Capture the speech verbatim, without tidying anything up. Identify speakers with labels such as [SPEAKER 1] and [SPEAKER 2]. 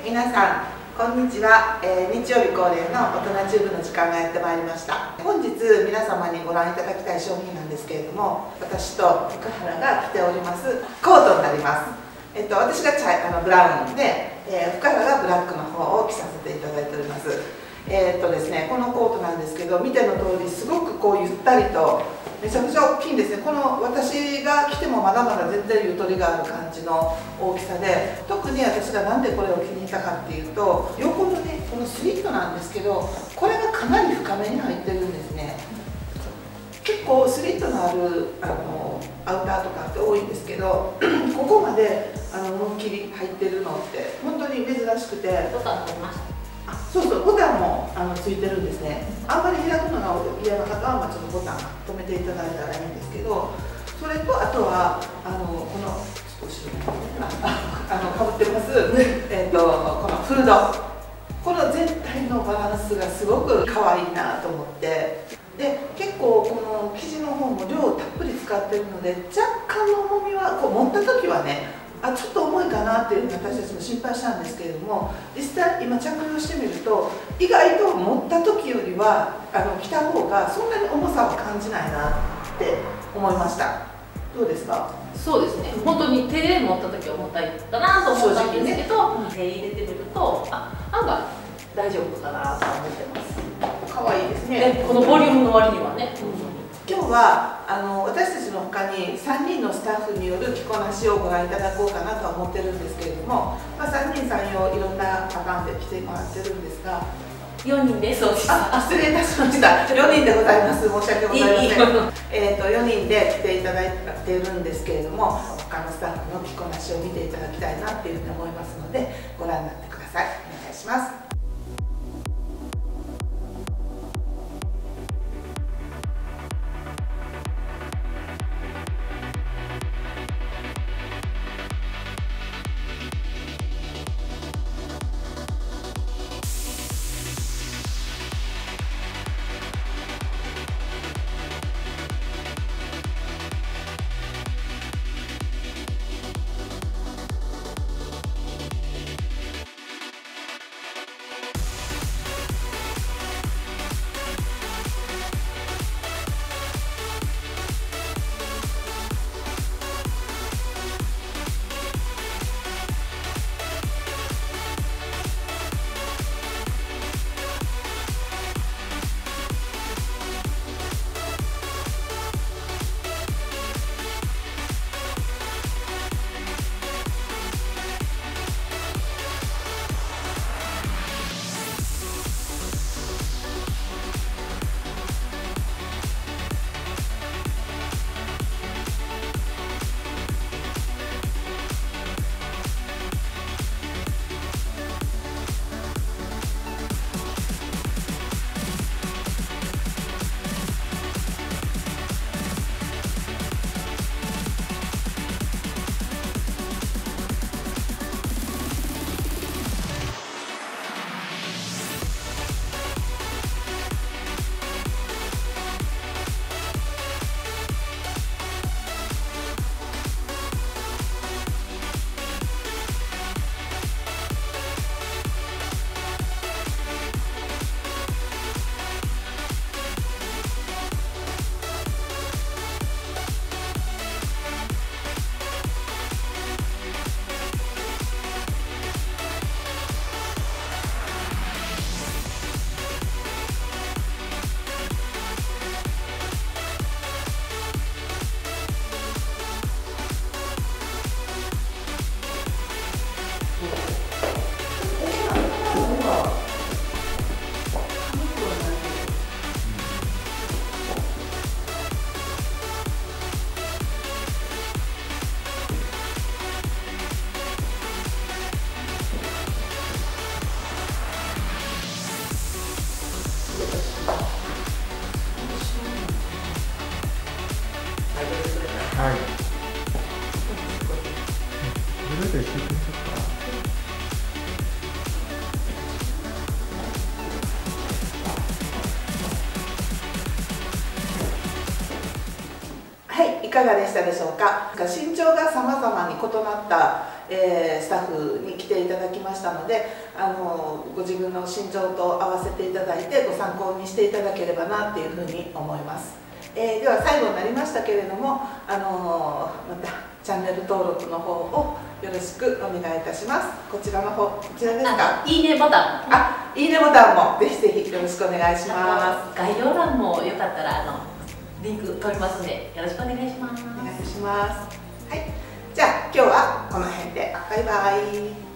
[SPEAKER 1] 皆さんこんにちは、えー、日曜日恒例の大人チューブの時間がやってまいりました。本日皆様にご覧いただきたい商品なんですけれども、私と福原が着ておりますコートになります。えっと、私が茶あのブラウンで、えー、福原がブラックの方を着させていただいております。えーっとですね、このコートなんですけど、見ての通りすごくこうゆったりとめちゃくちゃ大きいんですね。この私が着てもまだまだ全然ゆとりがある感じの大きさで、特に私がなんでこれを気に入ったかっていうと、横のねこのスリットなんですけど、これがかなり深めに入ってるんですね。結構スリットのあるあのアウターとかって多いんですけど、ここまであの思いっきり入ってるのって本当に珍しくて。
[SPEAKER 2] ボタン取りました。
[SPEAKER 1] あ、そうそう、ボタンもあのついてるんですね。あんまり開くのが嫌な方は、まあ、ちょっとボタン止めていただいたらいいんですけど、それとあとはあのこのちょっと後ろにあのかぶってますえっとこのフード、この全体のバランスがすごく可愛いなと思って、で結構この生地の方も量をたっぷり使ってるので、若干の重みはこう持った時はね、あ、ちょっと重いかなっていうふうに私たちも心配したんですけれども、実際今着用してみると意外と持った時よりはあの着た方がそんなに重さを感じないなって思いました。どうですか？
[SPEAKER 2] そうですね、本当に手で持った時は重たいかなと思ったんですけど、ね、手入れてみるとあ、案外大丈夫かなと思ってます。
[SPEAKER 1] 可愛いですね。
[SPEAKER 2] このボリュームの割にはね、うん、
[SPEAKER 1] 今日はあの私たちの他にさんにんのスタッフによる着こなしをご覧いただこうかなとは思ってるんですけれども、まあ、さんにんさんよういろんなパターンで着てもらってるんですが、
[SPEAKER 2] よにんです。
[SPEAKER 1] あ、失礼いたしました。よにんでございます。申し訳ございません。えっとよにんで着ていただいているんですけれども、他のスタッフの着こなしを見ていただきたいなっていうふうに思いますので、ご覧になってください。お願いします。
[SPEAKER 3] はい。ブルーでしていきましょうか。
[SPEAKER 1] はい、いかがでしたでしょうか。身長がさまざまに異なった、 えー、スタッフに来ていただきましたので、あのご自分の身長と合わせていただいてご参考にしていただければなっていうふうに思います。えー、では最後になりましたけれども、あのまたチャンネル登録の方をよろしくお願いいたします。こちらの方、こちらですか。
[SPEAKER 2] いいねボタン。
[SPEAKER 1] あ、いいねボタンもぜひぜひよろしくお願いします。
[SPEAKER 2] 概要欄もよかったらあのリンク飛びますのでよろしくお願いします。
[SPEAKER 1] お願いします。はい、じゃあ今日はこの辺でバイバイ。